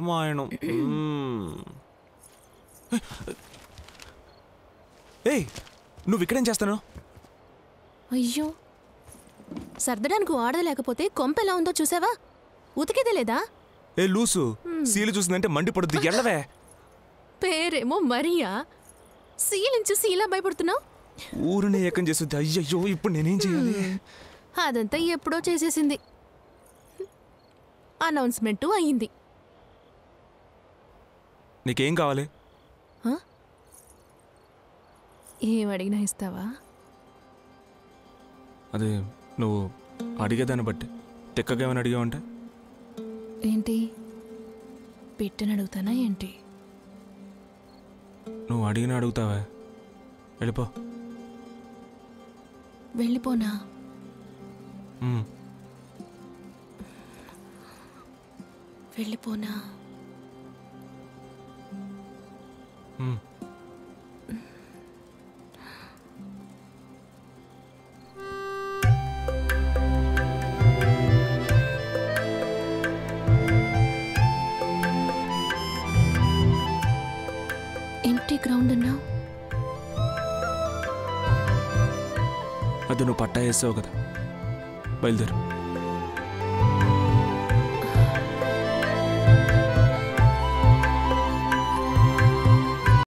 రామాయణం. ఏయ్, నువ్వు ఇక్కడేం చేస్తాను? అయ్యో, సర్దడానికి వాడద లేకపోతే కొంప ఎలా ఉందో చూసావా? ఉతికేదే లేదా? ఏ లూసు, సీలు చూసిందంటే మండిపడుద్ది, ఎల్లవే. పేరేమో మరియా, సీలించి సీలా భయపడుతున్నావు. ఊరిని ఏకం చేస్తుంది. అయ్యయ్యో, ఇప్పుడు నేనేం చేయాలి? అదంతా ఎప్పుడో చేసేసింది. అనౌన్స్మెంటు అయ్యింది. నీకేం కావాలి? ఏం అడిగినా ఇస్తావా? అదే నువ్వు అడిగేదాన్ని బట్టి. తిక్కగా ఏమైనా అడిగావంటే? ఏంటి, పెట్టని అడుగుతానా ఏంటి? నువ్వు అడిగినా అడుగుతావా? వెళ్ళిపో. వెళ్ళిపోనా? వెళ్ళిపోనా? ఎంటీ గ్రౌండ్ అన్నావు. అది నువ్వు పట్టా వేసావు కదా, బయలుదేరు.